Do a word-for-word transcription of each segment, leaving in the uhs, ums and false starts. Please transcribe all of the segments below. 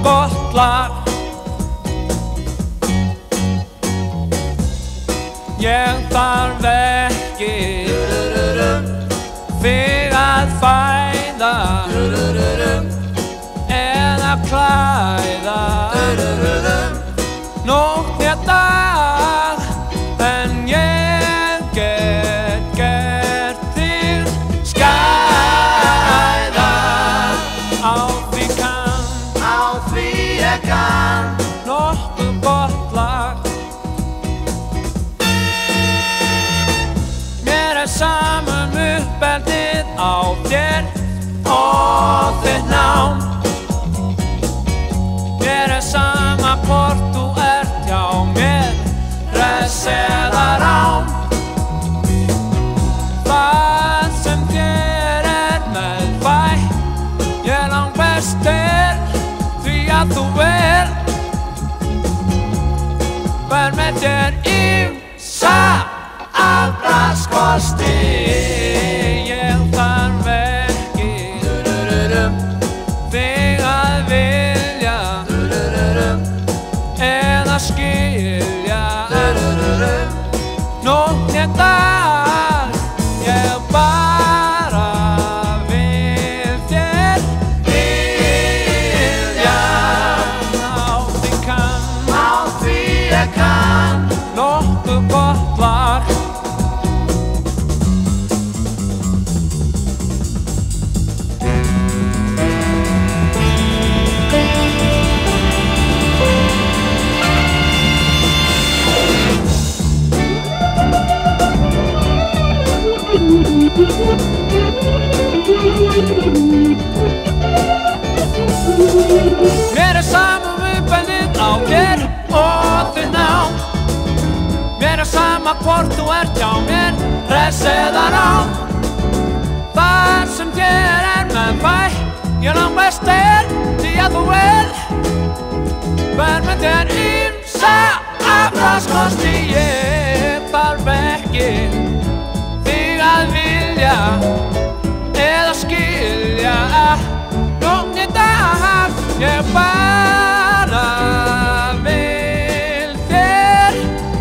gott lag. Ég þarf ekki þig að fæða eða klæða nótt né dag, en ég get gert þig skæða. Á því kann, á því ég kann nokkuð gott lag. Mér er sama um uppeldið á þér og þitt nám. Mér er sama hvort þú ert hjá mér, hress eða rám. Það sem þér er meðfætt, ég langbestur því að þú er ver með þér ýmsa afbragðskosti. Ég þarf ekki þig að vilja eða skilja nótt né dag, ég bara vil þér vilja. Á því kann, á því ég kann nokkuð gott lag. Mér er sama um uppeldið á þér og þitt nám. Mér er sama hvort þú ert hjá mér, hress eða rám. Það sem þér er meðfætt, ég langbestur því að þú er ver með þér ýmsa afbragðskosti. Ég þarf ekki þig að vilja eða skilja nótt né dag, ég bara vil þér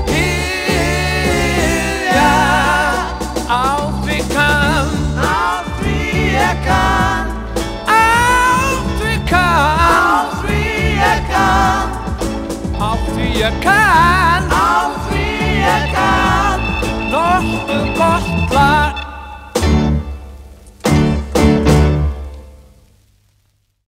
vilja. Á því kann, á því ég kann á því kann, á því ég kann á því ég kann.